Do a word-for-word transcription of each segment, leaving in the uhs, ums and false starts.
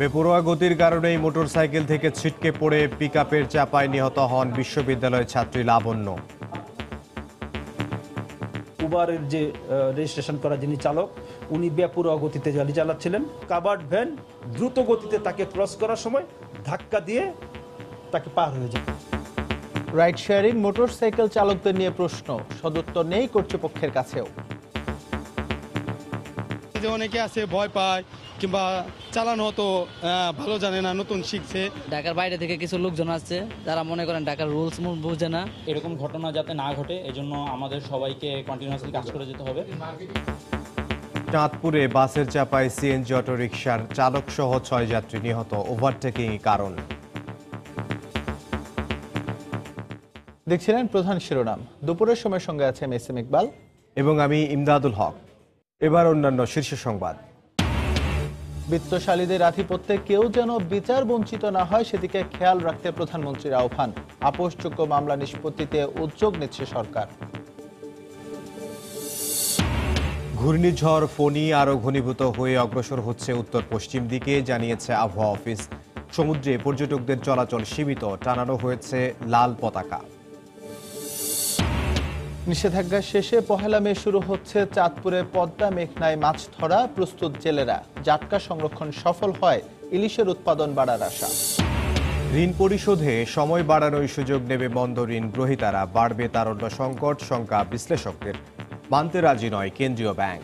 বেপরোয়া গতির কারণেই মোটরসাইকেল থেকে ছিটকে পড়ে পিকআপের চাপায় নিহত হন বিশ্ববিদ্যালয়ের ছাত্রী লাবণ্য। উবারের যে রেজিস্ট্রেশন করা যিনি চালক, উনি বেপরোয়া গতিতে গাড়ি চালাচ্ছিলেন। কাভার্ড ভ্যান দ্রুত গতিতে তাকে ক্রস করার সময় ধাক্কা দিয়ে তাকে পার হয়ে যায়। রাইড শেয়ারিং মোটরসাইকেল চালকদের নিয়ে প্রশ্ন, সদুত্তর নেই কর্তৃপক্ষের কাছেও। অনেকে আছে ভয় পায় কিংবা চালানো তো ভালো জানে না, নতুন শিখছে। ঢাকার বাইরে থেকে কিছু লোকজন আসছে যারা মনে করেন ঢাকার রুলস বুঝে না। এরকম ঘটনা যাতে না ঘটে এজন্য আমাদের সবাইকে কন্টিনিউয়াসলি কাজ করে যেতে হবে। চাঁদপুরে বাসের চাপায় সিএনজি অটোরিকশার চালক সহ ছয় যাত্রী নিহত, ওভারটেকিং কারণ। দেখছিলেন প্রধান শিরোনাম। দুপুরের সময় সঙ্গে আছে এস এম ইকবাল এবং আমি ইমদাদুল হক। এবার অন্যান্য শীর্ষ সংবাদ। বিত্তশালীদের আধিপত্যে কেউ যেন বিচার বঞ্চিত না হয় সেদিকে খেয়াল রাখতে প্রধানমন্ত্রীর আহ্বান। আপোষযোগ্য মামলা নিষ্পত্তিতে উদ্যোগ নিচ্ছে সরকার। ঘূর্ণিঝড় ফণী আরও ঘনীভূত হয়ে অগ্রসর হচ্ছে উত্তর পশ্চিম দিকে, জানিয়েছে আবহাওয়া অফিস। সমুদ্রে পর্যটকদের চলাচল সীমিত, টানানো হয়েছে লাল পতাকা। নিষেধাজ্ঞা শেষে পহেলা মে শুরু হচ্ছে চাঁদপুরে পদ্মা মেঘনায় মাছ ধরা, প্রস্তুত জেলেরা। জাটকা সংরক্ষণ সফল হয়, ইলিশের উৎপাদন বাড়ার আশা। ঋণ পরিশোধে সময় বাড়ানোর সুযোগ নেবে বন্ধ ঋণ গ্রহীতারা, বাড়বে তারল্য সংকট, শঙ্কা বিশ্লেষকদের। মানতে রাজি নয় কেন্দ্রীয় ব্যাংক।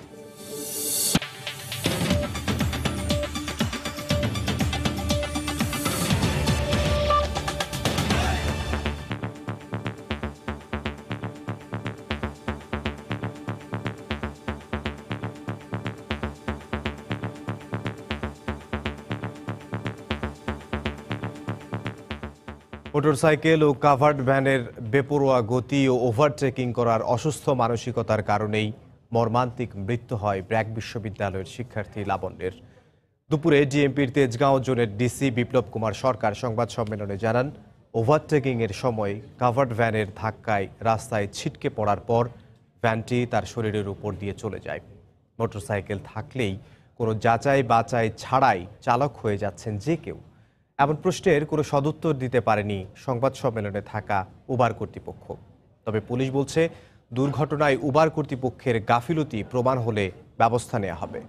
মোটরসাইকেল ও কাভার্ড ভ্যানের বেপরোয়া গতি ও ওভারটেকিং করার অসুস্থ মানসিকতার কারণেই মর্মান্তিক মৃত্যু হয় ব্র্যাক বিশ্ববিদ্যালয়ের শিক্ষার্থী লাবণ্যের। দুপুরে ডিএমপির তেজগাঁও জোনের ডিসি বিপ্লব কুমার সরকার সংবাদ সম্মেলনে জানান, ওভারটেকিংয়ের সময় কাভার্ড ভ্যানের ধাক্কায় রাস্তায় ছিটকে পড়ার পর ভ্যানটি তার শরীরের উপর দিয়ে চলে যায়। মোটরসাইকেল থাকলেই কোনো যাচাই বাছাই ছাড়াই চালক হয়ে যাচ্ছেন যে কেউ, এমন প্রশ্নের কোনো সদুত্তর দিতে পারেনি সংবাদ সম্মেলনে থাকা উবার কর্তৃপক্ষ। তবে পুলিশ বলছে, দুর্ঘটনায় উবার কর্তৃপক্ষের গাফিলতি প্রমাণ হলে ব্যবস্থা নেওয়া হবে।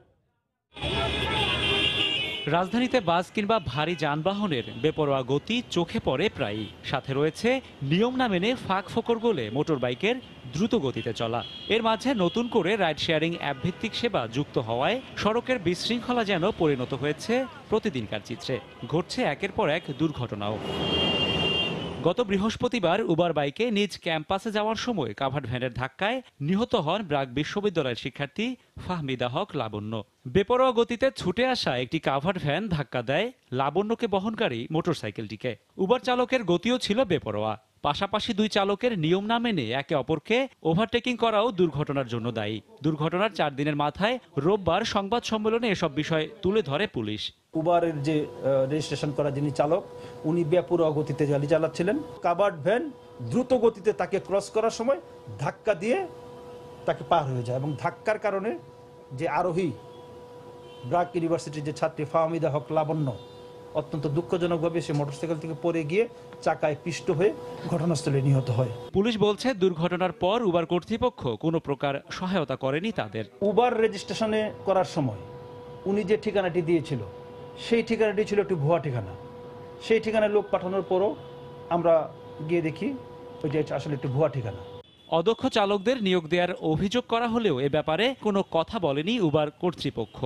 রাজধানীতে বাস কিংবা ভারী যানবাহনের বেপরোয়া গতি চোখে পড়ে প্রায়ই। সাথে রয়েছে নিয়ম না মেনে ফাঁক ফোকর গলে মোটরবাইকের দ্রুত গতিতে চলা। এর মাঝে নতুন করে রাইড শেয়ারিং অ্যাপ ভিত্তিক সেবা যুক্ত হওয়ায় সড়কের বিশৃঙ্খলা যেন পরিণত হয়েছে প্রতিদিনকার চিত্রে। ঘটছে একের পর এক দুর্ঘটনাও। গত বৃহস্পতিবার উবার বাইকে নিজ ক্যাম্পাসে যাওয়ার সময় কাভার্ড ভ্যানের ধাক্কায় নিহত হন ব্র্যাক বিশ্ববিদ্যালয়ের শিক্ষার্থী ফাহমিদা হক লাবণ্য। বেপরোয়া গতিতে ছুটে আসা একটি কাভার্ড ভ্যান ধাক্কা দেয় লাবণ্যকে বহনকারী মোটরসাইকেলটিকে। উবার চালকের গতিও ছিল বেপরোয়া। পাশাপাশি দুই চালকের নিয়ম না মেনে একে অপরকে ওভারটেকিং করাও দুর্ঘটনার জন্য দায়ী। দুর্ঘটনার চার দিনের মাথায় রোববার সংবাদ সম্মেলনে এসব বিষয় তুলে ধরে পুলিশ। উবারের যে রেজিস্ট্রেশন করা যিনি চালক, উনি বেপরোয়া গতিতে গাড়ি চালাচ্ছিলেন। কাভার্ড ভ্যান দ্রুত গতিতে তাকে ক্রস করার সময় ধাক্কা দিয়ে তাকে পার হয়ে যায় এবং ধাক্কার কারণে যে আরোহী ব্র্যাক ইউনিভার্সিটির যে ছাত্রী ফাহমিদা হক লাবণ্য অত্যন্ত দুঃখজনকভাবে সে মোটরসাইকেল থেকে পড়ে গিয়ে চাকায় পিষ্ট হয়ে ঘটনাস্থলে নিহত হয়। পুলিশ বলছে, দুর্ঘটনার পর উবার কর্তৃপক্ষ কোনো প্রকার সহায়তা করেনি তাদের। উবার রেজিস্ট্রেশনে করার সময় উনি যে ঠিকানাটি দিয়েছিল সেই ঠিকানাটি ছিল একটি ভুয়া ঠিকানা। সেই ঠিকানায় লোক পাঠানোর পরও আমরা গিয়ে দেখি ওইটা আসলে একটি ভুয়া ঠিকানা। অদক্ষ চালকদের নিয়োগ দেওয়ার অভিযোগ করা হলেও এ ব্যাপারে কোনো কথা বলেনি উবার কর্তৃপক্ষ।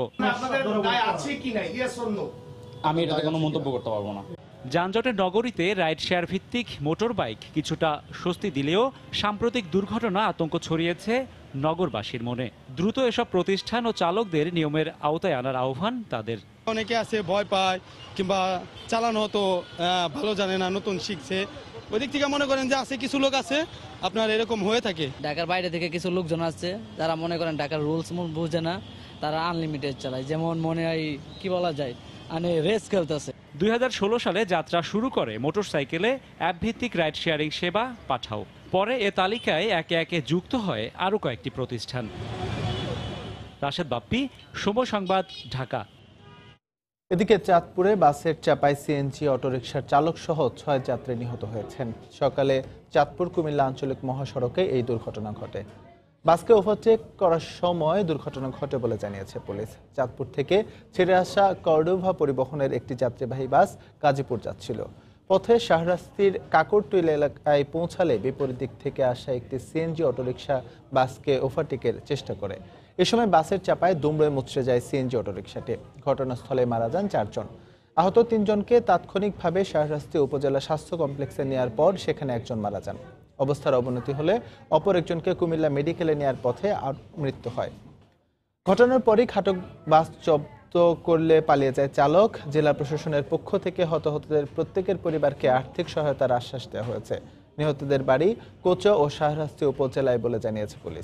আমি এটাতে কোনো মন্তব্য করতে পারবো না। যানজটের নগরীতে রাইড শেয়ার ভিত্তিক মোটর বাইক কিছুটা স্বস্তি দিলেও সাম্প্রতিক দুর্ঘটনা আতঙ্ক ছড়িয়েছে নগরবাসীর মনে। দ্রুত এসব প্রতিষ্ঠান ও চালকদের নিয়মের আওতায় আনার আহ্বান তাদের। অনেকে আছে ভয় পায় কিংবা চালানো তো ভালো জানে না, নতুন শিখছে। ওই দিক থেকে মনে করেন যে আছে কিছু লোক আছে আপনার এরকম হয়ে থাকে। ঢাকার বাইরে থেকে কিছু লোকজন আসছে যারা মনে করেন ঢাকার রুলস বুঝে না, তারা আনলিমিটেড চালায়। যেমন মনে হয় কি বলা যায়, মানে রেস খেলতেছে। দুই হাজার ষোলো সালে যাত্রা শুরু করে মোটরসাইকেলে অ্যাপ ভিত্তিক রাইড শেয়ারিং সেবা পাঠাও। পরে এ তালিকায় একে একে যুক্ত হয় আরও কয়েকটি প্রতিষ্ঠান। রাশেদ বাপ্পি, সময় সংবাদ, ঢাকা। এদিকে চাঁদপুরে বাসের চাপায় সিএনজি অটোরিকশার চালক সহ ছয় যাত্রী নিহত হয়েছেন। সকালে চাঁদপুর কুমিল্লা আঞ্চলিক মহাসড়কে এই দুর্ঘটনা ঘটে। বাসকে ওভারটেক করার সময় দুর্ঘটনা ঘটে বলে জানিয়েছে পুলিশ। চাঁদপুর থেকে ছেড়ে আসা কর্ডোভা পরিবহনের একটি যাত্রীবাহী বাস গাজীপুর যাচ্ছিল। পথে শাহরাস্তির কাকরটুইল এলাকায় পৌঁছালে বিপরীত দিক থেকে আসা একটি সিএনজি অটোরিকশা বাসকে ওভারটেকের চেষ্টা করে। এ সময় বাসের চাপায় দুমড়ে মুচড়ে যায় সিএনজি অটোরিকশাটি। ঘটনাস্থলে মারা যান চারজন। আহত তিনজনকে তাৎক্ষণিকভাবে শাহরাস্তি উপজেলা স্বাস্থ্য কমপ্লেক্সে নেওয়ার পর সেখানে একজন মারা যান। অবস্থার অবনতি হলে অপর একজনকে কুমিল্লা মেডিকেলে নেওয়ার পথে আর মৃত্যু হয়। ঘটনার পরই খাটক বাস জব্দ করলে পালিয়ে যায় চালক। জেলা প্রশাসনের পক্ষ থেকে হতাহতদের প্রত্যেকের পরিবারকে আর্থিক সহায়তার আশ্বাস দেওয়া হয়েছে। নিহতদের বাড়ি কোচা ও শাহরাস্তি উপজেলায় বলে জানিয়েছে পুলিশ।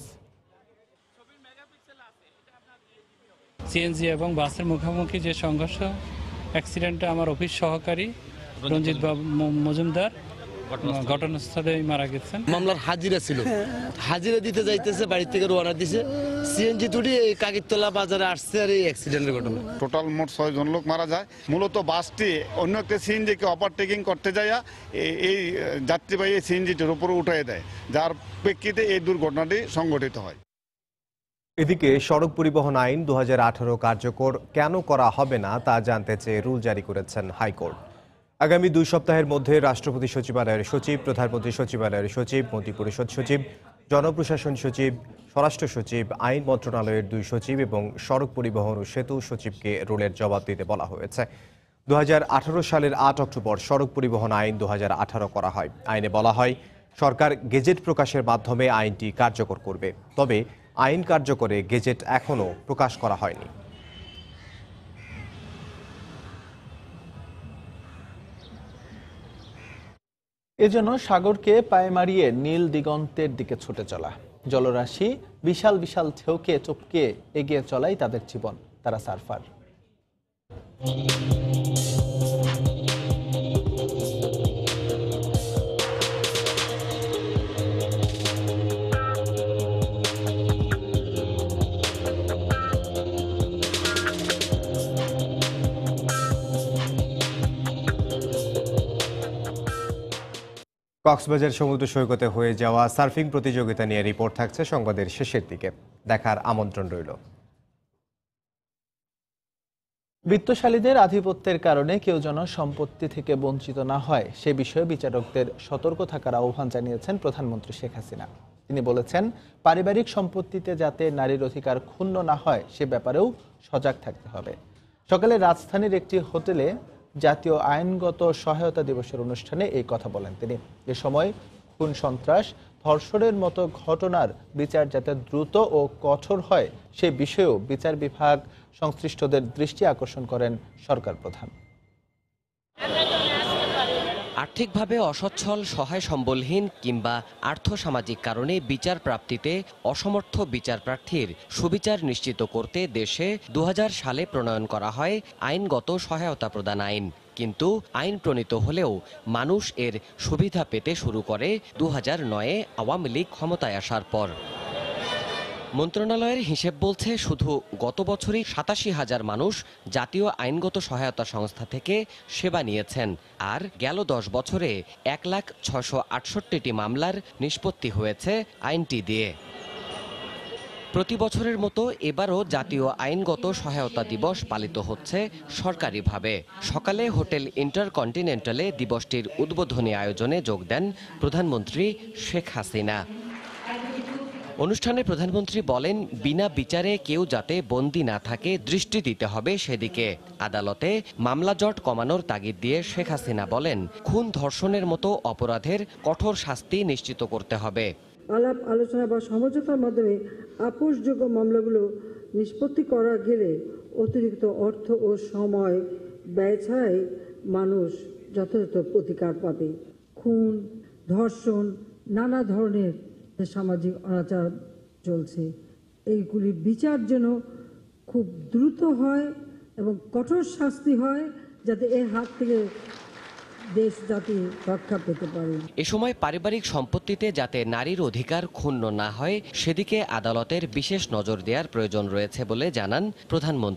সিএনজি এবং বাসের মুখোমুখি যে সংঘর্ষ, অ্যাক্সিডেন্টে আমার অফিস সহকারী রঞ্জিত বাবু মজুমদার ঘটনাস্থলে মারা গেছেন। মামলার হাজিরা ছিল, হাজিরা দিতে যাইতেছে, বাড়ি থেকে রওনা দিছে, সিএনজি তুলি এই কাকিরতলা বাজারে আসছে আর এই অ্যাক্সিডেন্টের ঘটনা। টোটাল মোট ছয় জন লোক মারা যায়। মূলত বাসটি অন্য একটা সিএনজিকে ওভারটেকিং করতে যায় এই যাত্রীবাহী সিএনজিটির উপরে উঠিয়ে দেয়, যার প্রেক্ষিতে এই দুর্ঘটনাটি সংঘটিত হয়। এদিকে সড়ক পরিবহন আইন দু হাজার আঠারো কার্যকর কেন করা হবে না তা জানতে চেয়ে রুল জারি করেছেন হাইকোর্ট। আগামী দুই সপ্তাহের মধ্যে রাষ্ট্রপতি সচিবালয়ের সচিব, প্রধানমন্ত্রী সচিবালয়ের সচিব, মন্ত্রিপরিষদ সচিব, জনপ্রশাসন সচিব, স্বরাষ্ট্র সচিব, আইন মন্ত্রণালয়ের দুই সচিব এবং সড়ক পরিবহন ও সেতু সচিবকে রুলের জবাব দিতে বলা হয়েছে। দু হাজার আঠারো সালের আট অক্টোবর সড়ক পরিবহন আইন দু হাজার আঠারো করা হয়। আইনে বলা হয় সরকার গেজেট প্রকাশের মাধ্যমে আইনটি কার্যকর করবে। তবে আইন কার্যকরে গেজেট এখনও প্রকাশ করা হয়নি। এজন্য সাগরকে পায়ে মারিয়ে নীল দিগন্তের দিকে ছুটে চলা। জলরাশি বিশাল বিশাল ঢেউকে চপকে এগিয়ে চলাই তাদের জীবন। তারা সার্ফার। কক্সবাজার সমুদ্র সৈকতে হয়ে যাওয়া সার্ফিং প্রতিযোগিতা নিয়ে রিপোর্ট থাকছে সংবাদের শেষের দিকে। দেখার আমন্ত্রণ রইল। বিত্তশালীদের আধিপত্যের কারণে কেউ যেন সম্পত্তি থেকে বঞ্চিত না হয় সে বিষয়ে বিচারকদের সতর্ক থাকার আহ্বান জানিয়েছেন প্রধানমন্ত্রী শেখ হাসিনা। তিনি বলেছেন, পারিবারিক সম্পত্তিতে যাতে নারীর অধিকার ক্ষুণ্ণ না হয় সে ব্যাপারেও সজাগ থাকতে হবে। সকালে রাজধানীর একটি হোটেলে জাতীয় আইনগত সহায়তা দিবসের অনুষ্ঠানে এই কথা বলেন তিনি। এ সময় খুন, সন্ত্রাস, ধর্ষণের মতো ঘটনার বিচার যাতে দ্রুত ও কঠোর হয় সে বিষয়েও বিচার বিভাগ সংশ্লিষ্টদের দৃষ্টি আকর্ষণ করেন সরকার প্রধান। আর্থিকভাবে অসচ্ছল, সহায় সম্বলহীন কিংবা আর্থসামাজিক কারণে বিচার প্রাপ্তিতে অসমর্থ বিচার প্রার্থীর সুবিচার নিশ্চিত করতে দেশে দু হাজার সালে প্রণয়ন করা হয় আইনগত সহায়তা প্রদান আইন। কিন্তু আইন প্রণীত হলেও মানুষ এর সুবিধা পেতে শুরু করে দু হাজার নয়ে আওয়ামী লীগ ক্ষমতায় আসার পর। মন্ত্রণালয়ের হিসেব বলছে শুধু গত বছরই সাতাশি হাজার মানুষ জাতীয় আইনগত সহায়তা সংস্থা থেকে সেবা নিয়েছেন। আর গেল দশ বছরে এক লাখ ছশো আটষট্টিটি মামলার নিষ্পত্তি হয়েছে আইনটি দিয়ে। প্রতি বছরের মতো এবারও জাতীয় আইনগত সহায়তা দিবস পালিত হচ্ছে সরকারিভাবে। সকালে হোটেল ইন্টারকন্টিনেন্টালে দিবসটির উদ্বোধনী আয়োজনে যোগ দেন প্রধানমন্ত্রী শেখ হাসিনা। অনুষ্ঠানে প্রধানমন্ত্রী বলেন, বিনা বিচারে কেউ যাতে বন্দী না থাকে দৃষ্টি দিতে হবে সেদিকে। আদালতে মামলা জট কমানোর তাগিদ দিয়ে শেখ হাসিনা বলেন, খুন, ধর্ষণের মতো অপরাধের কঠোর শাস্তি নিশ্চিত করতে হবে। আলাপ আলোচনা বা সমঝোতার মাধ্যমে আপোষযোগ্য মামলাগুলো নিষ্পত্তি করা গেলে অতিরিক্ত অর্থ ও সময় ব্যয় ছাড়াই মানুষ যথাযথ প্রতিকার পাবে। খুন, ধর্ষণ, নানা ধরনের সামাজিক অনাচার চলছে, এইগুলির বিচার যেন খুব দ্রুত হয় এবং কঠোর শাস্তি হয়, যাতে এর হাত থেকে দেশ জাতি রক্ষা পেতে পারে। এ সময় পারিবারিক সম্পত্তিতে যাতে নারীর অধিকার ক্ষুণ্ণ না হয় সেদিকে আদালতের বিশেষ নজর দেওয়ার প্রয়োজন রয়েছে বলে জানান প্রধানমন্ত্রী।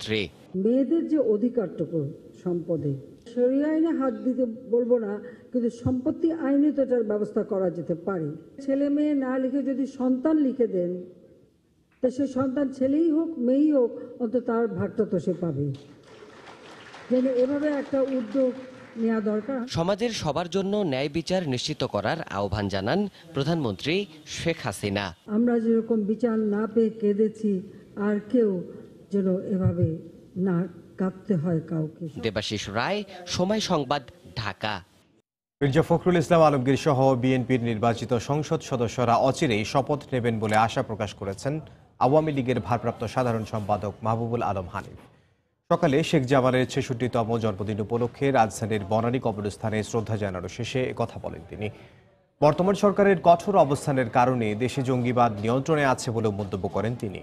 মেয়েদের যে অধিকারটুকু সম্পদে, শরিয়া আইনে হাত দিতে বলবো না, কিন্তু সম্পত্তি আইনে তো এটার ব্যবস্থা করা যেতে পারে। ছেলে মেয়ে না লিখে যদি সন্তান লিখে দেন, তো সে সন্তান ছেলেই হোক মেয়েই হোক, অন্তত তার ভাগটা তো সে পাবে। যেন এভাবে একটা উদ্যোগ নেওয়া দরকার। সমাজের সবার জন্য ন্যায় বিচার নিশ্চিত করার আহ্বান জানান প্রধানমন্ত্রী শেখ হাসিনা। আমরা যেরকম বিচার না পেয়ে কেঁদেছি, আর কেউ যেন এভাবে না কাঁদতে হয় কাউকে। দেবাশিস রায়, সময় সংবাদ, ঢাকা। মির্জা ফখরুল ইসলাম আলমগীর সহ বিএনপির নির্বাচিত সংসদ সদস্যরা অচিরেই শপথ নেবেন বলে আশা প্রকাশ করেছেন আওয়ামী লীগের ভারপ্রাপ্ত সাধারণ সম্পাদক মাহবুবুল আলম হানিফ। সকালে শেখ জামালের ছেষট্টিতম জন্মদিন উপলক্ষে রাজধানীর বনানী কবরস্থানে শ্রদ্ধা জানানো শেষে কথা বলেন তিনি। বর্তমান সরকারের কঠোর অবস্থানের কারণে দেশে জঙ্গিবাদ নিয়ন্ত্রণে আছে বলে মন্তব্য করেন তিনি।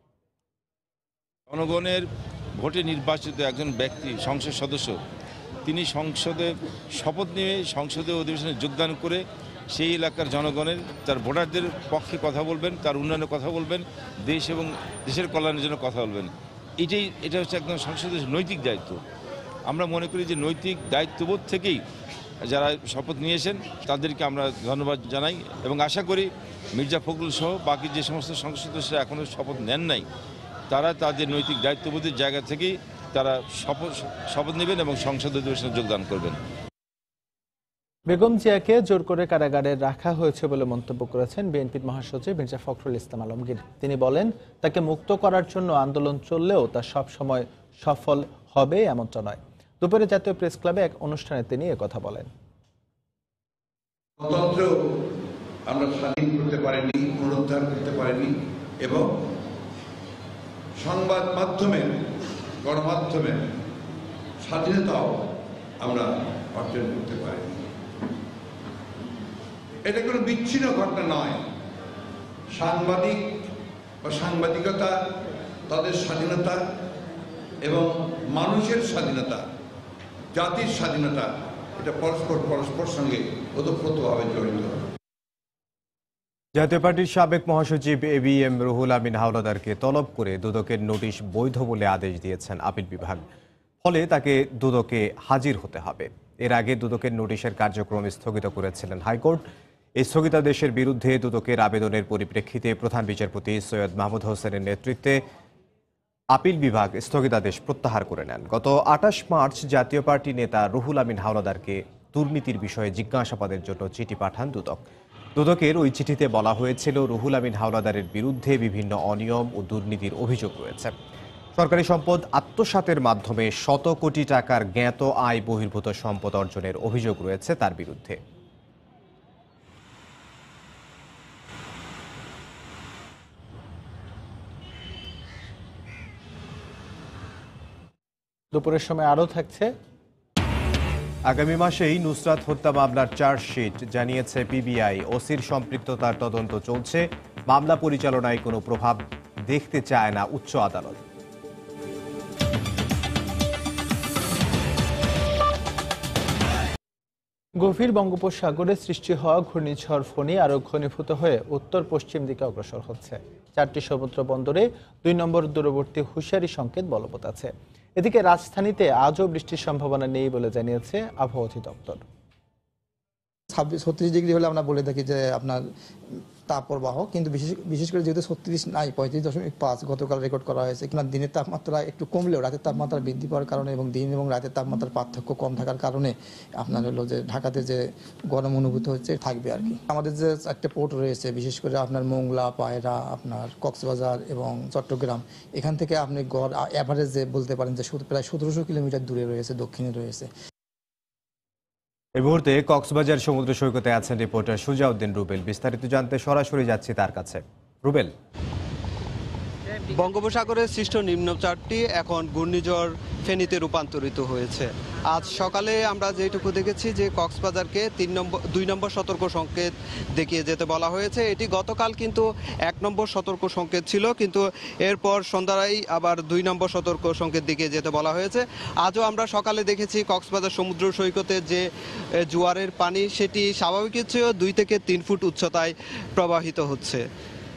জনগণের ভোটে নির্বাচিত একজন ব্যক্তি, সংসদ সদস্য, তিনি সংসদে শপথ নিয়ে সংসদে অধিবেশনে যোগদান করে সেই এলাকার জনগণের, তার ভোটারদের পক্ষে কথা বলবেন, তার উন্নয়নের কথা বলবেন, দেশ এবং দেশের কল্যাণের জন্য কথা বলবেন। এটাই এটা হচ্ছে একদম সংসদের নৈতিক দায়িত্ব। আমরা মনে করি যে নৈতিক দায়িত্ববোধ থেকেই যারা শপথ নিয়েছেন তাদেরকে আমরা ধন্যবাদ জানাই এবং আশা করি মির্জা ফখরুল সহ বাকি যে সমস্ত সংসদ সদস্যরা এখনও শপথ নেন নাই, তারা তাদের নৈতিক দায়িত্ববোধের জায়গা থেকেই তারা শপথ শপথ নেবেন এবং সংসদ অধিবেশনে যোগদান করবেন। বেগম জিয়াকে জোর করে কারাগারে রাখা হয়েছে বলে মন্তব্য করেছেন বিএনপির মহাসচিব মির্জা ফখরুল ইসলাম আলমগীর। তিনি বলেন, তাকে মুক্ত করার জন্য আন্দোলন চললেও তা সব সময় সফল হবে এমনটা নয়। দুপুরে জাতীয় প্রেস ক্লাবে এক অনুষ্ঠানে তিনি একথা বলেন। গণতন্ত্র আমরা স্বাধীন করতে পারিনি, পুনরুদ্ধার করতে পারিনি এবং সংবাদ মাধ্যমের, গণমাধ্যমের স্বাধীনতাও আমরা অর্জন করতে পারিনি। এটা কোনো বিচ্ছিন্ন ঘটনা নয়। সাংবাদিক বা সাংবাদিকতা, তাদের স্বাধীনতা এবং মানুষের স্বাধীনতা, জাতির স্বাধীনতা, এটা পরস্পর পরস্পর সঙ্গে ওতপ্রোতভাবে জড়িত। জাতীয় পার্টির সাবেক মহাসচিব A B M Ruhul Amin হাওলাদারকে তলব করে দুদকের নোটিশ বৈধ বলে আদেশ দিয়েছেন আপিল বিভাগ। ফলে তাকে দুদকে হাজির হতে হবে। এর আগে দুদকের নোটিশের কার্যক্রম স্থগিত করেছিলেন হাইকোর্ট। এই স্থগিতাদেশের বিরুদ্ধে দুদকের আবেদনের পরিপ্রেক্ষিতে প্রধান বিচারপতি সৈয়দ মাহমুদ হোসেনের নেতৃত্বে আপিল বিভাগ স্থগিতাদেশ প্রত্যাহার করে নেন। গত আটাশ মার্চ জাতীয় পার্টি নেতা রুহুল আমিন হাওলাদারকে দুর্নীতির বিষয়ে জিজ্ঞাসাবাদের জন্য চিঠি পাঠান দুদক। দুদকের ওই চিঠিতে বলা হয়েছিল, রুহুল আমিন হাওলাদারের বিরুদ্ধে বিভিন্ন অনিয়ম ও দুর্নীতির অভিযোগ রয়েছে। সরকারি সম্পদ আত্মসাতের মাধ্যমে শত কোটি টাকার জ্ঞাত আয় বহির্ভূত সম্পদ অর্জনের অভিযোগ রয়েছে তার বিরুদ্ধে। দুপুরের সময় আরও থাকছে। আগামী মাসেই নুসরাত হত্যা মামলার চার্জশিট জানিয়েছে পিবিআই। ওসির সম্পৃক্ততার তদন্ত চলছে। মামলা পরিচালনায় কোনো প্রভাব দেখতে চায় না উচ্চ আদালত। গভীর বঙ্গোপসাগরে সৃষ্টি হওয়া ঘূর্ণিঝড় ফণী আরও ঘনীভূত হয়ে উত্তর পশ্চিম দিকে অগ্রসর হচ্ছে। চারটি সমুদ্র বন্দরে দুই নম্বর দূরবর্তী হুঁশিয়ারি সংকেত বলবৎ আছে। এদিকে রাজধানীতে আজও বৃষ্টির সম্ভাবনা নেই বলে জানিয়েছে আবহাওয়া অধিদপ্তর। ছাব্বিশ ছত্রিশ ডিগ্রি হলে আমরা বলে থাকি যে আপনার তাপপ্রবাহ, কিন্তু বিশেষ বিশেষ করে যেহেতু ছত্রিশ নাই, পঁয়ত্রিশ দশমিক পাঁচ গতকাল রেকর্ড করা হয়েছে। কিংবা দিনের তাপমাত্রা একটু কমলেও রাতের তাপমাত্রা বৃদ্ধি পাওয়ার কারণে এবং দিন এবং রাতের তাপমাত্রার পার্থক্য কম থাকার কারণে আপনার হলো যে ঢাকাতে যে গরম অনুভূত হচ্ছে থাকবে আর কি। আমাদের যে চারটে পোর্ট রয়েছে, বিশেষ করে আপনার মোংলা, পায়রা, আপনার কক্সবাজার এবং চট্টগ্রাম, এখান থেকে আপনি গড় অ্যাভারেজ যে বলতে পারেন যে প্রায় সতেরোশো কিলোমিটার দূরে রয়েছে, দক্ষিণে রয়েছে। এই মুহূর্তে কক্সবাজার সমুদ্র সৈকতে আছেন রিপোর্টার সুজাউদ্দিন রুবেল। বিস্তারিত জানতে সরাসরি যাচ্ছি তার কাছে। রুবেল, বঙ্গোপসাগরের সৃষ্ট নিম্নচাপটি এখন ঘূর্ণিঝড় ফেনীতে রূপান্তরিত হয়েছে। আজ সকালে আমরা যেটুকু দেখেছি যে কক্সবাজারকে তিন নম্বর দুই নম্বর সতর্ক সংকেত দেখিয়ে যেতে বলা হয়েছে। এটি গতকাল কিন্তু এক নম্বর সতর্ক সংকেত ছিল, কিন্তু এরপর সন্ধ্যায় আবার দুই নম্বর সতর্ক সংকেত দেখিয়ে যেতে বলা হয়েছে। আজও আমরা সকালে দেখেছি কক্সবাজার সমুদ্র সৈকতে যে জোয়ারের পানি সেটি স্বাভাবিকের চেয়েও দুই থেকে তিন ফুট উচ্চতায় প্রবাহিত হচ্ছে।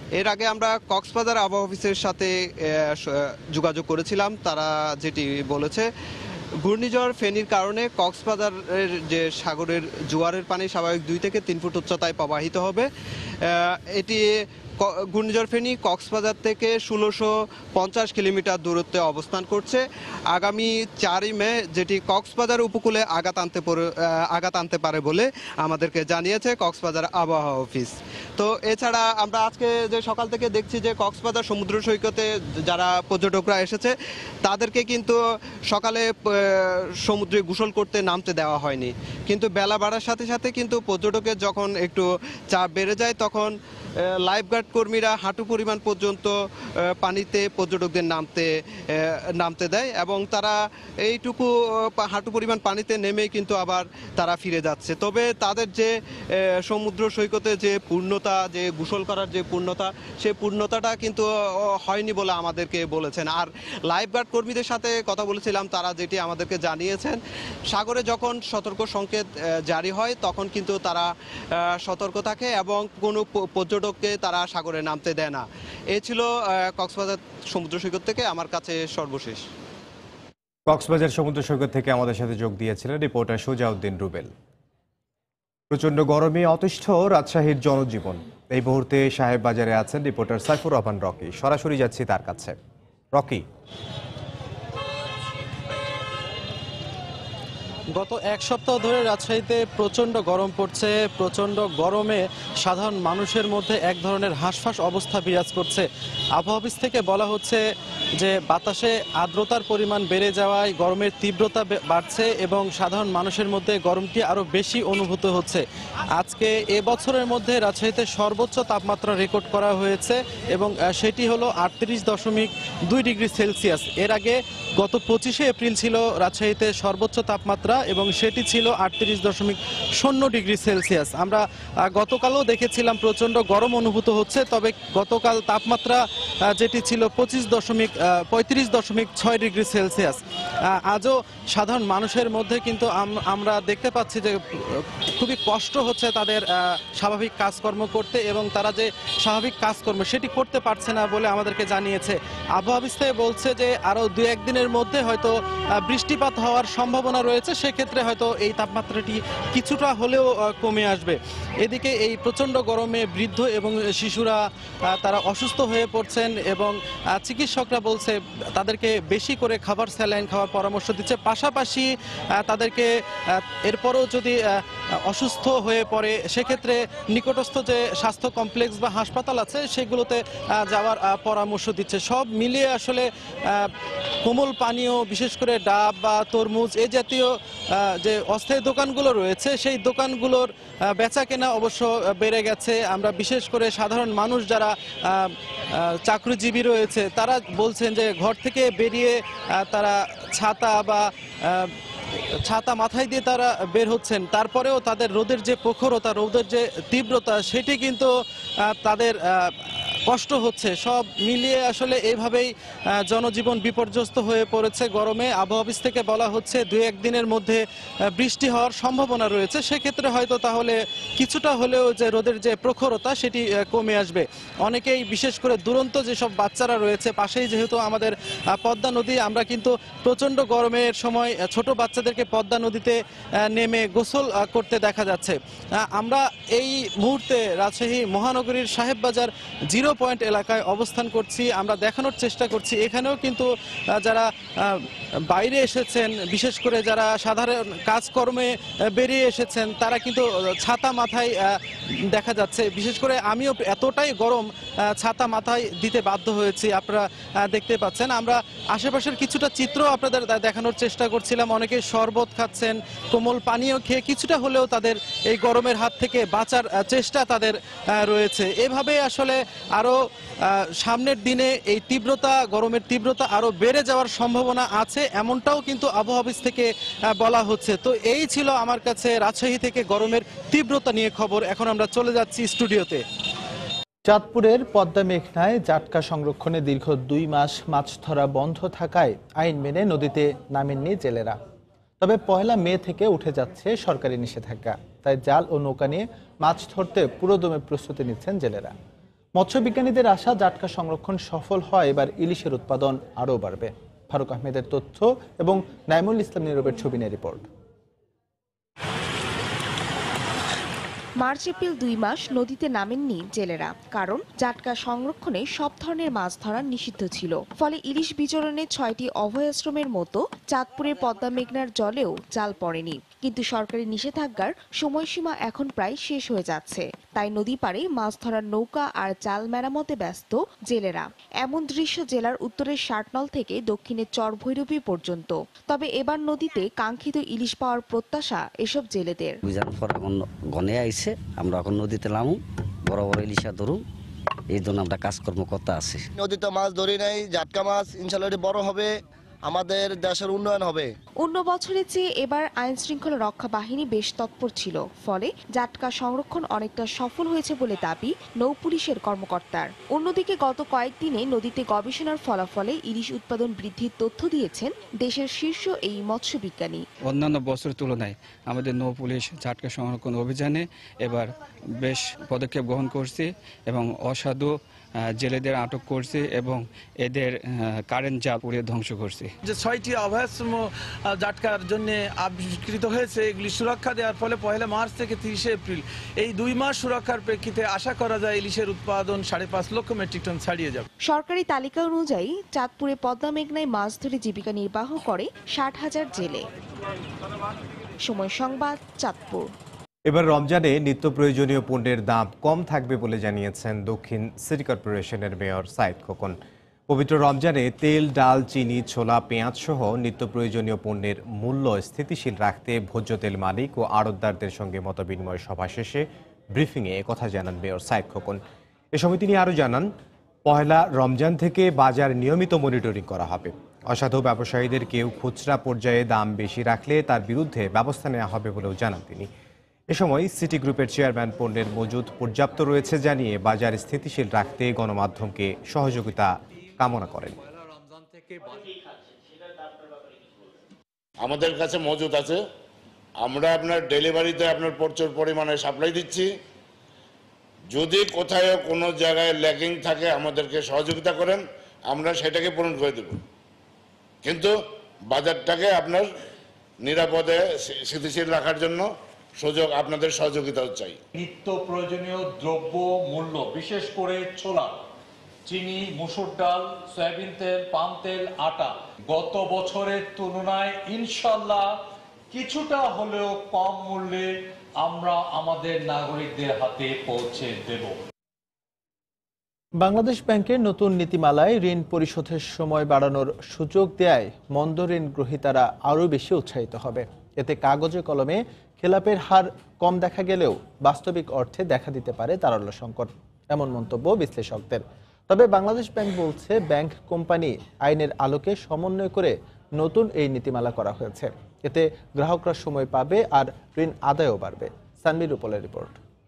এর আগে আমরা কক্সবাজার আবহাওয়া অফিসের সাথে যোগাযোগ করেছিলাম, তারা যেটি বলেছে ঘূর্ণিঝড় ফেনীর কারণে কক্সবাজারের যে সাগরের জোয়ারের পানি স্বাভাবিক দুই থেকে তিন ফুট উচ্চতায় প্রবাহিত হবে। এটি ঘূর্ণিঝড় ফেনী কক্সবাজার থেকে ষোলোশো পঞ্চাশ কিলোমিটার দূরত্বে অবস্থান করছে। আগামী চারই মে যেটি কক্সবাজার উপকূলে আঘাত আনতে আঘাত আনতে পারে বলে আমাদেরকে জানিয়েছে কক্সবাজার আবহাওয়া অফিস। তো এছাড়া আমরা আজকে যে সকাল থেকে দেখছি যে কক্সবাজার সমুদ্র সৈকতে যারা পর্যটকরা এসেছে তাদেরকে কিন্তু সকালে সমুদ্রে গোসল করতে নামতে দেওয়া হয়নি, কিন্তু বেলা বাড়ার সাথে সাথে কিন্তু পর্যটকের যখন একটু চাপ বেড়ে যায় তখন লাইফগার্ড কর্মীরা হাঁটু পরিমাণ পর্যন্ত পানিতে পর্যটকদের নামতে নামতে দেয় এবং তারা এইটুকু হাঁটু পরিমাণ পানিতে নেমেই কিন্তু আবার তারা ফিরে যাচ্ছে। তবে তাদের যে সমুদ্র সৈকতে যে পূর্ণতা, যে গোসল করার যে পূর্ণতা, সেই পূর্ণতাটা কিন্তু হয়নি বলে আমাদেরকে বলেছেন। আর লাইফগার্ড কর্মীদের সাথে কথা বলেছিলাম, তারা যেটি আমাদেরকে জানিয়েছেন সাগরে যখন সতর্ক সংকেত জারি হয় তখন কিন্তু তারা সতর্ক থাকে এবং কোনো পর্যটককে তারা সাগরে নামতে দেয় না। এ ছিল কক্সবাজার সমুদ্র সৈকত থেকে আমার কাছে সর্বশেষ। কক্সবাজার সমুদ্র সৈকত থেকে আমাদের সাথে যোগ দিয়েছিলেন রিপোর্টার সুজাউদ্দিন রুবেল। প্রচন্ড গরমে অতিষ্ঠ রাজশাহীর জনজীবন। এই মুহূর্তে সাহেব বাজারে আছেন রিপোর্টার সাইফুর রহমান রকি। সরাসরি যাচ্ছি তার কাছে। রকি, গত এক সপ্তাহ ধরে রাজশাহীতে প্রচণ্ড গরম পড়ছে। প্রচণ্ড গরমে সাধারণ মানুষের মধ্যে এক ধরনের হাঁসফাঁস অবস্থা বিরাজ করছে। আবহাওয়া অফিস থেকে বলা হচ্ছে যে বাতাসে আর্দ্রতার পরিমাণ বেড়ে যাওয়ায় গরমের তীব্রতা বাড়ছে এবং সাধারণ মানুষের মধ্যে গরমটি আরও বেশি অনুভূত হচ্ছে। আজকে এবছরের মধ্যে রাজশাহীতে সর্বোচ্চ তাপমাত্রা রেকর্ড করা হয়েছে এবং সেটি হলো আটত্রিশ দশমিক দুই ডিগ্রি সেলসিয়াস। এর আগে গত পঁচিশে এপ্রিল ছিল রাজশাহীতে সর্বোচ্চ তাপমাত্রা এবং সেটি ছিল আটত্রিশ দশমিক শূন্য ডিগ্রি সেলসিয়াস। আমরা গতকালও দেখেছিলাম প্রচণ্ড গরম অনুভূত হচ্ছে, তবে গতকাল তাপমাত্রা যেটি ছিল পঁচিশ দশমিক পঁয়ত্রিশ দশমিক ছয় ডিগ্রি সেলসিয়াস। আজও সাধারণ মানুষের মধ্যে কিন্তু আমরা দেখতে পাচ্ছি যে খুবই কষ্ট হচ্ছে তাদের স্বাভাবিক কাজকর্ম করতে এবং তারা যে স্বাভাবিক কাজকর্ম সেটি করতে পারছে না বলে আমাদেরকে জানিয়েছে। আবহাওয়া অফিস থেকে বলছে যে আরও দু একদিনের মধ্যে হয়তো বৃষ্টিপাত হওয়ার সম্ভাবনা রয়েছে, সেক্ষেত্রে হয়তো এই তাপমাত্রাটি কিছুটা হলেও কমে আসবে। এদিকে এই প্রচণ্ড গরমে বৃদ্ধ এবং শিশুরা তারা অসুস্থ হয়ে পড়ছেন এবং চিকিৎসকরা বলছে তাদেরকে বেশি করে খাবার স্যালাইন খাওয়ার পরামর্শ দিচ্ছে। পাশাপাশি তাদেরকে এরপরও যদি অসুস্থ হয়ে পড়ে সেক্ষেত্রে নিকটস্থ যে স্বাস্থ্য কমপ্লেক্স বা হাসপাতাল আছে সেগুলোতে যাওয়ার পরামর্শ দিচ্ছে। সব মিলিয়ে আসলে কোমল পানীয়, বিশেষ করে ডাব বা তরমুজ এ জাতীয় যে অস্থায়ী দোকানগুলো রয়েছে সেই দোকানগুলোর বেচা কেনা অবশ্য বেড়ে গেছে। আমরা বিশেষ করে সাধারণ মানুষ যারা চাকরিজীবী রয়েছে তারা বলছেন যে ঘর থেকে বেরিয়ে তারা ছাতা বা ছাতা মাথায় দিয়ে তারা বের হচ্ছেন, তারপরেও তাদের রোদের যে প্রখরতা, রোদের যে তীব্রতা সেটি কিন্তু তাদের কষ্ট হচ্ছে। সব মিলিয়ে আসলে এইভাবেই জনজীবন বিপর্যস্ত হয়ে পড়েছে গরমে। আবহাওয়া অফিস থেকে বলা হচ্ছে দুই একদিনের মধ্যে বৃষ্টি হওয়ার সম্ভাবনা রয়েছে, সেক্ষেত্রে হয়তো তাহলে কিছুটা হলেও যে রোদের যে প্রখরতা সেটি কমে আসবে। অনেকেই বিশেষ করে দুরন্ত যেসব বাচ্চারা রয়েছে, পাশেই যেহেতু আমাদের পদ্মা নদী, আমরা কিন্তু প্রচণ্ড গরমের সময় ছোট বাচ্চাদেরকে পদ্মা নদীতে নেমে গোসল করতে দেখা যাচ্ছে। আমরা এই মুহূর্তে রাজশাহী মহানগরীর সাহেববাজার জিরো পয়েন্ট এলাকায় অবস্থান করছি। আমরা দেখানোর চেষ্টা করছি এখানেও কিন্তু যারা বাইরে এসেছেন, বিশেষ করে যারা সাধারণ কাজকর্মে বেরিয়ে এসেছেন তারা কিন্তু ছাতা মাথায় দেখা যাচ্ছে। বিশেষ করে আমিও এতটাই গরম ছাতা মাথায় দিতে বাধ্য হয়েছি, আপনারা দেখতে পাচ্ছেন। আমরা আশেপাশের কিছুটা চিত্র আপনাদের দেখানোর চেষ্টা করছিলাম। অনেকে শরবত খাচ্ছেন, কোমল পানীয় খেয়ে কিছুটা হলেও তাদের এই গরমের হাত থেকে বাঁচার চেষ্টা তাদের রয়েছে। এভাবে আসলে আরও সামনের দিনে এই তীব্রতা, গরমের তীব্রতা আরও বেড়ে যাওয়ার সম্ভাবনা আছে, এমনটাও কিন্তু আবহাওয়া অফিস থেকে বলা হচ্ছে। তো এই ছিল আমার কাছে রাজশাহী থেকে গরমের তীব্রতা নিয়ে খবর। এখন আমরা চলে যাচ্ছি স্টুডিওতে। চাঁদপুরের পদ্মা মেঘনায় জাটকা সংরক্ষণে দীর্ঘ দুই মাস মাছ ধরা বন্ধ থাকায় আইন মেনে নদীতে নামেননি জেলেরা। তবে পয়লা মে থেকে উঠে যাচ্ছে সরকারি নিষেধাজ্ঞা, তাই জাল ও নৌকা নিয়ে মাছ ধরতে পুরোদমে প্রস্তুতি নিচ্ছেন জেলেরা। মৎস্য বিজ্ঞানীদের আশা জাটকা সংরক্ষণ সফল হয় এবার ইলিশের উৎপাদন আরও বাড়বে। ফারুক আহমেদের তথ্য এবং নাইমুল ইসলাম নীরবের ছবি নিয়ে রিপোর্ট। মার্চ এপ্রিল দুই মাস নদীতে নামেননি জেলেরা, কারণ জাটকা সংরক্ষণে সব ধরনের মাছ ধরা নিষিদ্ধ ছিল। ফলে ইলিশ বিচরণে ছয়টি অভয়াশ্রমের মতো চাঁদপুরের পদ্মা মেঘনার জলেও জাল পড়েনি। কিন্তু সরকারি নিষেধাজ্ঞার সময়সীমা এখন প্রায় শেষ হয়ে যাচ্ছে, তাই নদী পাড়ে মাছ ধরার নৌকা আর জাল মেরামতে ব্যস্ত জেলেরা। এমন দৃশ্য জেলার উত্তরের ষাটনল থেকে দক্ষিণের চরভৈরবী পর্যন্ত। তবে এবার নদীতে কাঙ্ক্ষিত ইলিশ পাওয়ার প্রত্যাশা এসব জেলেদের। গনে আইছে, আমরা এখন নদীতে নামু, বড় বড় ইলিশা ধরু, এই জন্য আমরা কাজকর্ম করতে আছি। নদীতে মাছ ধরি নাই, জাটকা মাছ ইনশাল্লাহ বড় হবে, আমাদের দেশের উন্নয়ন হবে। অন্য বছরের চেয়ে এবার আইন শৃঙ্খলা রক্ষা বাহিনী বেশ তৎপর ছিল, ফলে জাটকা সংরক্ষণ অনেকটা সফল হয়েছে বলে দাবি নৌ পুলিশের কর্মকর্তার। অন্যদিকে গত কয়েকদিনে নদীতে গবেষণার ফলাফলে ইলিশ উৎপাদন বৃদ্ধির তথ্য দিয়েছেন দেশের শীর্ষ এই মৎস্য বিজ্ঞানী। অন্যান্য বছরের তুলনায় আমাদের নৌ পুলিশ জাটকা সংরক্ষণ অভিযানে এবার বেশ পদক্ষেপ গ্রহণ করছে এবং অসাধু জেলেদের আটক করছে এবং এদের কারেন্ট জাল পুড়িয়ে ধ্বংস করছে। যে ছয়টি অভয়াশ্রম জাটকার জন্য আবিষ্কৃত হয়েছে, এগুলি সুরক্ষা দেওয়ার ফলে পয়লা মার্চ থেকে তিরিশে এপ্রিল এই দুই মাস সুরক্ষার প্রেক্ষিতে আশা করা যায় ইলিশের উৎপাদন সাড়ে পাঁচ লক্ষ মেট্রিক টন ছাড়িয়ে যাবে। সরকারি তালিকা অনুযায়ী চাঁদপুরে পদ্মা মেঘনায় মাছ ধরে জীবিকা নির্বাহ করে ষাট হাজার জেলে। সময় সংবাদ, চাঁদপুর। এবার রমজানে নিত্য প্রয়োজনীয় পণ্যের দাম কম থাকবে বলে জানিয়েছেন দক্ষিণ সিটি কর্পোরেশনের মেয়র সাইদ খোকন। পবিত্র রমজানে তেল, ডাল, চিনি, ছোলা, পেঁয়াজ সহ নিত্য প্রয়োজনীয় পণ্যের মূল্য স্থিতিশীল রাখতে ভোজ্য তেল মালিক ও আড়তদারদের সঙ্গে মতবিনিময় সভা শেষে ব্রিফিংয়ে একথা জানান মেয়র সাইদ খোকন। এ সময় তিনি আরও জানান, পহেলা রমজান থেকে বাজার নিয়মিত মনিটরিং করা হবে। অসাধু ব্যবসায়ীদের কেউ খুচরা পর্যায়ে দাম বেশি রাখলে তার বিরুদ্ধে ব্যবস্থা নেওয়া হবে বলেও জানান তিনি। এ সময় সিটি গ্রুপের চেয়ারম্যান পণ্যের মজুদ পর্যাপ্ত রয়েছে জানিয়ে বাজার স্থিতিশীল রাখতে গণমাধ্যমকে সহযোগিতা কামনা করেন। আমাদের কাছে মজুদ আছে, আমরা আপনার ডেলিভারিতে আপনার প্রচুর পরিমাণে সাপ্লাই দিচ্ছি। যদি কোথাও কোনো জায়গায় ল্যাকিং থাকে আমাদেরকে সহযোগিতা করেন, আমরা সেটাকে পূরণ করে দেব, কিন্তু বাজারটাকে আপনার নিরাপদে স্থিতিশীল রাখার জন্য সুযোগ আপনাদের সহযোগিতাও চাই। নিত্য প্রয়োজনীয় দ্রব্য মূল্য, বিশেষ করে ছোলা, চিনি, মসুর ডাল, সয়াবিন তেল, পাম তেল, আটা গত বছরের তুলনায় ইনশাল্লাহ কিছুটা হলেও কম মূল্যে আমরা আমাদের নাগরিকদের হাতে পৌঁছে দেব। বাংলাদেশ ব্যাংকের নতুন নীতিমালায় ঋণ পরিশোধের সময় বাড়ানোর সুযোগ দেয় মন্দ ঋণ গ্রহীতারা আরও বেশি উৎসাহিত হবে। এতে কাগজে কলমে খেলাপের হার কম দেখা গেলেও বাস্তবিক অর্থে দেখা দিতে পারে তারল্য সংকট, এমন মন্তব্য বিশ্লেষকদের। তবে বাংলাদেশ ব্যাংক বলছে, ব্যাংক কোম্পানি আইনের আলোকে সমন্বয় করে নতুন এই নীতিমালা করা হয়েছে। এতে গ্রাহকরা সময় পাবে আর ঋণ আদায়ও বাড়বে। সানমির রূপলের রিপোর্ট।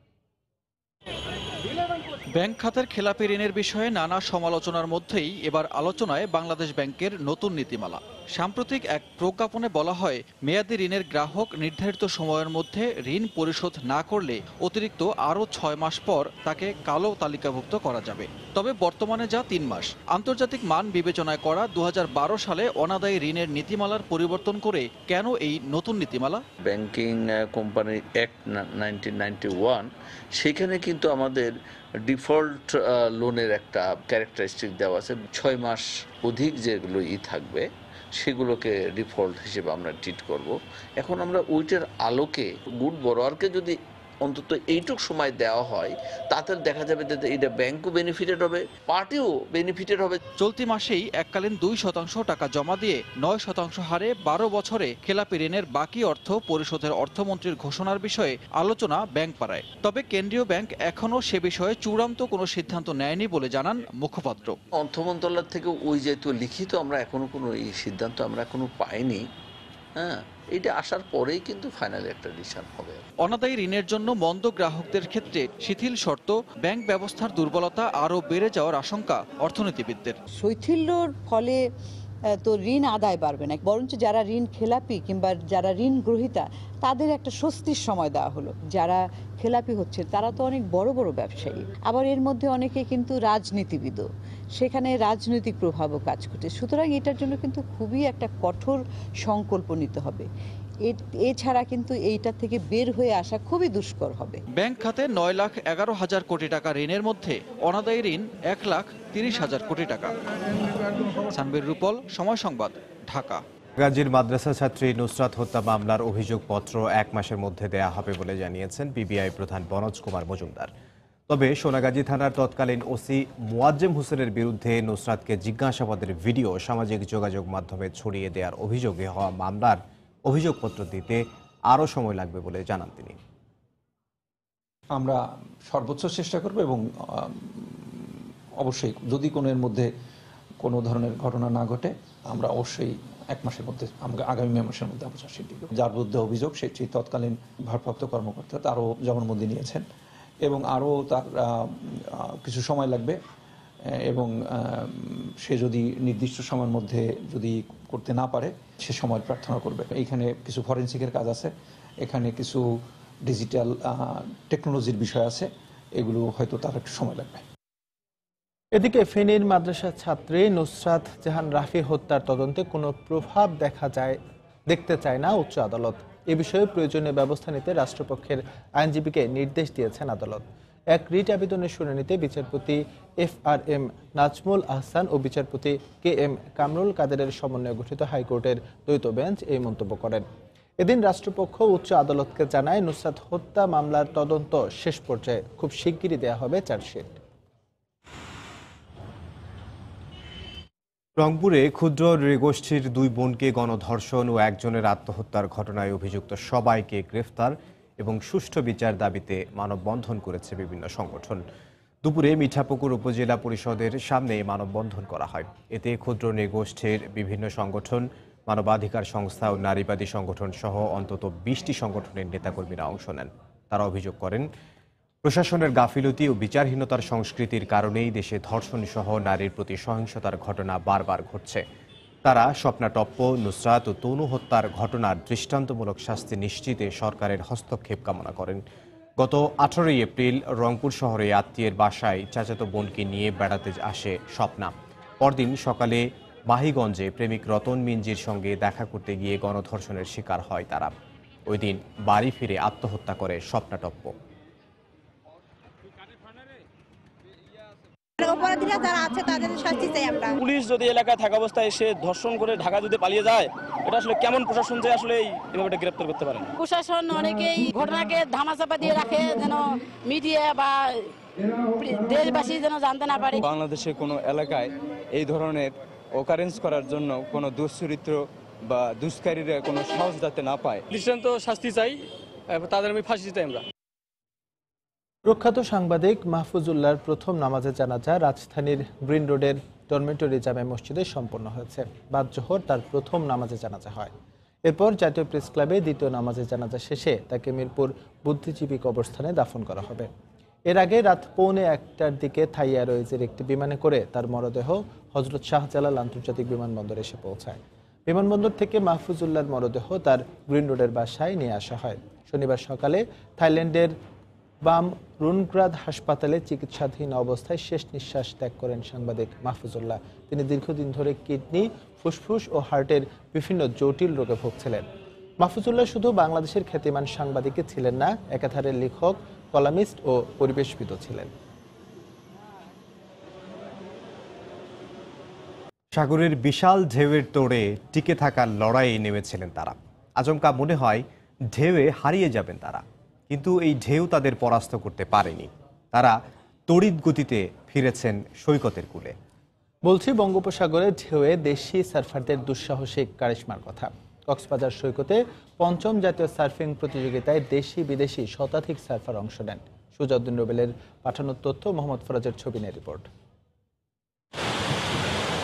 ব্যাংক খাতের খেলাপি ঋণের বিষয়ে নানা সমালোচনার মধ্যেই এবার আলোচনায় বাংলাদেশ ব্যাংকের নতুন নীতিমালা। সাম্প্রতিক এক প্রজ্ঞাপনে বলা হয়, মেয়াদি ঋণের গ্রাহক নির্ধারিত সময়ের মধ্যে ঋণ পরিশোধ না করলে অতিরিক্ত আরও ছয় মাস পর তাকে কালো তালিকাভুক্ত করা যাবে। তবে বর্তমানে যা তিন মাস। আন্তর্জাতিক মান বিবেচনায় করা দু হাজার বারো সালে অনাদায়ী ঋণের নীতিমালার পরিবর্তন করে কেন এই নতুন নীতিমালা? Banking company act nineteen ninety one, সেখানে কিন্তু আমাদের ডিফল্ট লোনের একটা ক্যারেক্টারিস্টিক দেওয়া আছে, ছয় মাস অধিক যেগুলো ই থাকবে সেগুলোকে ডিফল্ট হিসেবে আমরা ট্রিট করব। এখন আমরা ওইটার আলোকে গুড বরোয়ারকে যদি অন্তত এইটুক সময় দেওয়া হয়, তাতে দেখা যাবে যে এটা ব্যাংকও বেনিফিটেড হবে, পার্টিও বেনিফিটেড হবে। চলতি মাসেই এককালীন দুই শতাংশ টাকা জমা দিয়ে নয় শতাংশ হারে বারো বছরে খেলাপি ঋণের বাকি অর্থ পরিশোধের অর্থমন্ত্রীর ঘোষণার বিষয়ে আলোচনা ব্যাংক পাড়ায়। তবে কেন্দ্রীয় ব্যাংক এখনও সে বিষয়ে চূড়ান্ত কোনো সিদ্ধান্ত নেয়নি বলে জানান মুখপাত্র। অর্থ মন্ত্রণালয় থেকে ওই যেহেতু লিখিত আমরা এখনো কোনো এই সিদ্ধান্ত আমরা এখনো পাইনি, হ্যাঁ, এটা আসার পরেই কিন্তু ফাইনাল একটা ডিসিশন হবে। অনাদায়ী ঋণের জন্য মন্দ গ্রাহকদের ক্ষেত্রে শিথিল শর্ত, ব্যাংক ব্যবস্থার দুর্বলতা আরও বেড়ে যাওয়ার আশঙ্কা অর্থনীতিবিদদের। শৈথিল্যর ফলে তো ঋণ আদায় বাড়বে না, বরঞ্চ যারা ঋণ খেলাপি কিংবা যারা ঋণ গ্রহীতা তাদের একটা স্বস্তির সময় দেওয়া হলো। যারা খেলাপি হচ্ছে তারা তো অনেক বড় বড় ব্যবসায়ী, আবার এর মধ্যে অনেকে কিন্তু রাজনীতিবিদও, সেখানে রাজনৈতিক প্রভাবও কাজ করছে। সুতরাং এটার জন্য কিন্তু খুবই একটা কঠোর সংকল্প নিতে হবে। এছাড়া কিন্তু এইটা থেকে বের হয়ে আসা খুবই দুষ্কর হবে। ব্যাংক খাতে নয় লাখ এগারো হাজার কোটি টাকা ঋণের মধ্যে অনাদায়ী ঋণ এক লাখ তিরিশ হাজার কোটি টাকা। সানবীর রূপল, সময় সংবাদ, ঢাকা। গাজীর মাদ্রাসা ছাত্রী নুসরাত হত্যা মামলার অভিযোগপত্র এক মাসের মধ্যে দেয়া হবে বলে জানিয়েছেন পিবিআই প্রধান বনজ কুমার মজুমদার। তবে সোনাগাজী থানার তৎকালীন ওসি মোয়াজ্জেম হোসেনের বিরুদ্ধে নুসরাতকে জিজ্ঞাসাবাদের ভিডিও সামাজিক যোগাযোগ মাধ্যমে ছড়িয়ে দেওয়ার অভিযোগে হওয়া মামলার অভিযোগপত্র দিতে আরও সময় লাগবে বলে জানান তিনি। আমরা সর্বোচ্চ চেষ্টা করব এবং অবশ্যই যদি কোনো এর মধ্যে কোনো ধরনের ঘটনা না ঘটে আমরা অবশ্যই এক মাসের মধ্যে আমরা আগামী মে মাসের মধ্যে আমরা চার্জশিট দিব। যার বিরুদ্ধে অভিযোগ সেটি তৎকালীন ভারপ্রাপ্ত কর্মকর্তা তারও জবানবন্দি নিয়েছেন এবং আরও তার কিছু সময় লাগবে এবং সে যদি নির্দিষ্ট সময়ের মধ্যে যদি করতে না পারে সে সময় প্রার্থনা করবে। এইখানে কিছু ফরেনসিকের কাজ আছে, এখানে কিছু ডিজিটাল টেকনোলজির বিষয় আছে, এগুলো হয়তো তার একটু সময় লাগবে। এদিকে ফেনীর মাদ্রাসা ছাত্রী নুসরাত জাহান রাফি হত্যার তদন্তে কোনো প্রভাব দেখা যায় দেখতে চায় না উচ্চ আদালত। এ বিষয়ে প্রয়োজনীয় ব্যবস্থা নিতে রাষ্ট্রপক্ষের আইনজীবীকে নির্দেশ দিয়েছেন আদালত। এক রিট আবেদনের শুনানিতে বিচারপতি F R M Nazmul Ahsan ও বিচারপতি কে এম কামরুল কাদেরের সমন্বয়ে গঠিত হাইকোর্টের দ্বৈত বেঞ্চ এই মন্তব্য করেন। এদিন রাষ্ট্রপক্ষ উচ্চ আদালতকে জানায় নুসরাত হত্যা মামলার তদন্ত শেষ পর্যায়ে, খুব শিগগিরই দেয়া হবে চার্জশিট। রংপুরে ক্ষুদ্র নৃগোষ্ঠীর দুই বোনকে গণধর্ষণ ও একজনের আত্মহত্যার ঘটনায় অভিযুক্ত সবাইকে গ্রেফতার এবং সুষ্ঠু বিচার দাবিতে মানববন্ধন করেছে বিভিন্ন সংগঠন। দুপুরে মিঠাপুকুর উপজেলা পরিষদের সামনে মানববন্ধন করা হয়। এতে ক্ষুদ্র নৃগোষ্ঠীর বিভিন্ন সংগঠন, মানবাধিকার সংস্থা ও নারীবাদী সংগঠন সহ অন্তত বিশটি সংগঠনের নেতাকর্মীরা অংশ নেন। তারা অভিযোগ করেন, প্রশাসনের গাফিলতি ও বিচারহীনতার সংস্কৃতির কারণেই দেশে ধর্ষণ সহ নারীর প্রতি সহিংসতার ঘটনা বারবার ঘটছে। তারা স্বপ্নাটপ্প, নুসরাত ও তনু হত্যার ঘটনার দৃষ্টান্তমূলক শাস্তি নিশ্চিতে সরকারের হস্তক্ষেপ কামনা করেন। গত আঠারোই এপ্রিল রংপুর শহরে আত্মীয়ের বাসায় চাচাতো বোনকে নিয়ে বেড়াতে আসে স্বপ্না। পরদিন সকালে মাহিগঞ্জে প্রেমিক রতন মিঞ্জির সঙ্গে দেখা করতে গিয়ে গণধর্ষণের শিকার হয় তারা। ওই দিন বাড়ি ফিরে আত্মহত্যা করে স্বপ্নাটপ্প। পুলিশ যদি এলাকায় থাকা অবস্থায় এসে ধর্ষণ করে ঢাকা যদি পালিয়ে যায়, এটা আসলে কেমন প্রশাসন যে আসলে এইভাবে গ্রেপ্তার করতে পারে? প্রশাসন অনেকেই ঘটনাকে ধামাচাপা দিয়ে রাখে, যেন মিডিয়া বা দেশবাসী যেন জানতে না পারে। বাংলাদেশে কোনো এলাকায় এই ধরনের অকারেন্স করার জন্য কোনো দুশ্চরিত্র বা দুষ্কারীরা কোনো সাহস যাতে না পায়। দৃষ্টান্ত শাস্তি চাই, তাদের আমি ফাঁসি চাই। আমরা প্রখ্যাত সাংবাদিক মাহফুজুল্লাহর প্রথম নামাজে জানাজা রাজধানীর গ্রিন রোডের ডরমেটরি জামে মসজিদে সম্পন্ন হয়েছে। বাদ জোহর তার প্রথম নামাজে জানাজা হয়। এরপর জাতীয় প্রেস ক্লাবে দ্বিতীয় নামাজে জানাজা শেষে তাকে মিরপুর বুদ্ধিজীবী কবরস্থানে দাফন করা হবে। এর আগে রাত পৌনে একটার দিকে থাই এয়ারওয়েজের একটি বিমানে করে তার মরদেহ হজরত শাহজালাল আন্তর্জাতিক বিমানবন্দরে এসে পৌঁছায়। বিমানবন্দর থেকে মাহফুজুল্লাহর মরদেহ তার গ্রিন রোডের বাসায় নিয়ে আসা হয়। শনিবার সকালে থাইল্যান্ডের বাম রুনগ্রাদ হাসপাতালে চিকিৎসাধীন অবস্থায় শেষ নিঃশ্বাস ত্যাগ করেন সাংবাদিক মাহফুজুল্লাহ। তিনি দীর্ঘদিন ধরে কিডনি, ফুসফুস ও হার্টের বিভিন্ন জটিল রোগে ভুগছিলেন। মাহফুজুল্লাহ শুধু বাংলাদেশের খ্যাতিমান সাংবাদিকই ছিলেন না, একাধারে লেখক, কলামিস্ট ও পরিবেশবিদও ছিলেন। সাগরের বিশাল ঢেউয়ের তোড়ে টিকে থাকার লড়াইয়ে নেমেছিলেন তারা। আচমকা মনে হয় ঢেউয়ে হারিয়ে যাবেন তারা, কিন্তু এই ঢেউ তাদের পরাস্ত করতে পারেনি। তারা তড়িৎ গতিতে ফিরেছেন সৈকতের কূলে। বলছি বঙ্গোপসাগরে ঢেউয়ে দেশি সার্ফারদের দুঃসাহসিক কারিশমার কথা। কক্সবাজার সৈকতে পঞ্চম জাতীয় সার্ফিং প্রতিযোগিতায় দেশি বিদেশি শতাধিক সার্ফার অংশ নেন। সুজাউদ্দিন রুবেলের পাঠানো তথ্য, মোহাম্মদ ফরাজের ছবি নিয়ে রিপোর্ট।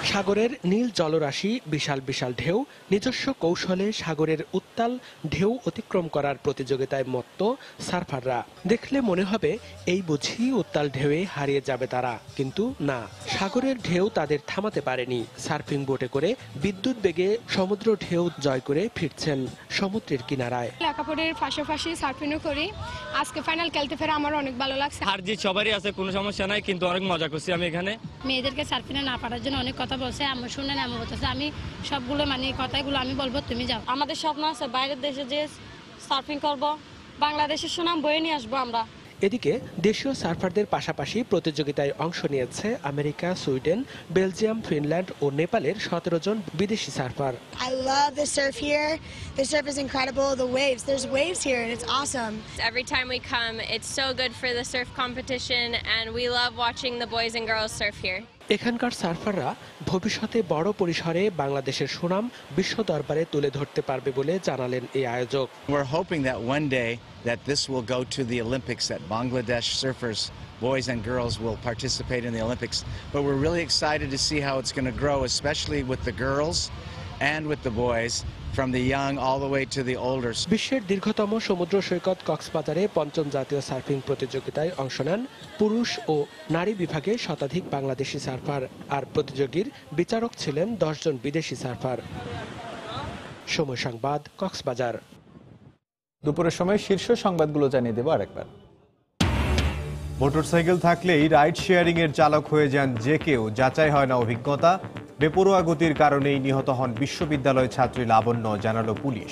সাগরের নীল জলরাশি, বিশাল বিশাল ঢেউ, নিজস্ব কৌশলে সাগরের উত্তাল ঢেউ অতিক্রম করার প্রতিযোগিতায় মত্ত সার্ফাররা। দেখলে মনে হবে এই বুঝি উত্তাল ঢেউয়ে হারিয়ে যাবে তারা, কিন্তু না, সাগরের ঢেউ তাদের থামাতে পারেনি। সার্ফিং বোটে করে বিদ্যুৎ বেগে সমুদ্র ঢেউ জয় করে ফিরছেন সমুদ্রের কিনারায়। লেখাপড়ার পাশাপাশি সার্ফিংও করি। আজকে ফাইনাল খেলতে ফেরে আমার অনেক ভালো লাগছে। হার জিত সবারই আছে, কোনো সমস্যা নাই, কিন্তু অনেক মজা করছি আমি এখানে। মেয়েদেরকে সার্ফিংয়ে না পাঠার জন্য অনেক কথা বলছে, আমি শুনেন আমি বলতেছে, আমি সবগুলো মানে কথাগুলো আমি বলবো, তুমি যাও। আমাদের স্বপ্ন আছে বাইরের দেশে যে সার্ফিং করব, বাংলাদেশের সুনাম বয়ে নিয়ে আসবো আমরা। এদিকে দেশীয় সার্ফারদের পাশাপাশি প্রতিযোগিতায় অংশ নিয়েছে আমেরিকা, সুইডেন, বেলজিয়াম, ফিনল্যান্ড ও নেপালের সতেরো জন বিদেশি surfer. I love the surf here. The surf is incredible. The waves, there's waves here and it's awesome. Every time we come, it's so good for the surf competition and we love watching the boys and girls surf here. এখানকার সার্ফাররা ভবিষ্যতে বড় পরিসরে বাংলাদেশের সুনাম বিশ্ব দরবারে তুলে ধরতে পারবে বলে জানালেন এই আয়োজক। We're hoping that one day that this will go to the Olympics, that Bangladesh surfers, boys and girls, will participate in the Olympics. But we're really excited to see how it's going to grow, especially with the girls and with the boys, from the young all the way to the older. বিশ্বের দীর্ঘতম সমুদ্র সৈকত কক্সবাজারে পঞ্চম জাতীয় surfing প্রতিযোগিতায় অংশ নেন পুরুষ ও নারী বিভাগে শতাধিক বাংলাদেশি সার্ফার, আর প্রতিযোগীর বিচারক ছিলেন দশ জন বিদেশি সার্ফার। সময় সংবাদ, কক্সবাজার। দুপুরের সময় শীর্ষ সংবাদগুলো জানিয়ে দেব আরেকবার। মোটরসাইকেল থাকলেই রাইড শেয়ারিং এর চালক হয়ে যান যে কেউ, যাচাই হয় না অভিজ্ঞতা। বেপরোয়া গতির কারণেই নিহত হন বিশ্ববিদ্যালয় ছাত্রী লাবণ্য, জানালো পুলিশ।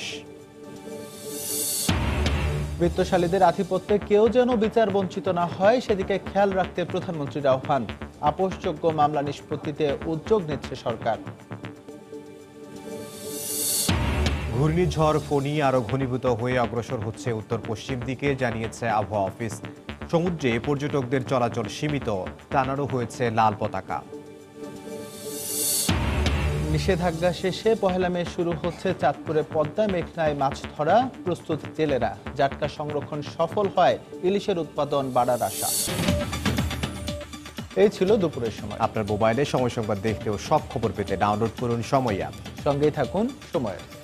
বিত্তশালীদের আধিপত্যে কেউ যেন বিচার বঞ্চিত না হয় সেদিকে খেয়াল রাখতে প্রধানমন্ত্রীর আহ্বান। আপোষযোগ্য মামলা নিষ্পত্তিতে উদ্যোগ নিচ্ছে সরকার। ঘূর্ণিঝড় ফণী আরো ঘনীভূত হয়ে অগ্রসর হচ্ছে উত্তর পশ্চিম দিকে, জানিয়েছে আবহাওয়া অফিস। সমুদ্রে পর্যটকদের চলাচল সীমিত, টানানো হয়েছে লাল পতাকা। নিষেধাজ্ঞা শেষে পহেলা মে শুরু হচ্ছে চাঁদপুরে পদ্মা মেঘনায় মাছ ধরা, প্রস্তুত জেলেরা। জাটকা সংরক্ষণ সফল হয়, ইলিশের উৎপাদন বাড়ার আশা। এই ছিল দুপুরের সময়। আপনার মোবাইলে সময় সংবাদ দেখতে ও সব খবর পেতে ডাউনলোড করুন সময় অ্যাপ। সঙ্গেই থাকুন সময়ের।